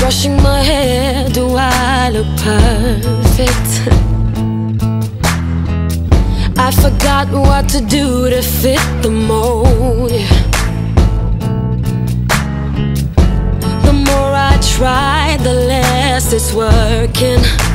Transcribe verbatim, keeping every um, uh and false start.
Brushing my hair, do I look perfect? I forgot what to do to fit the mold. The more I try, the less it's working.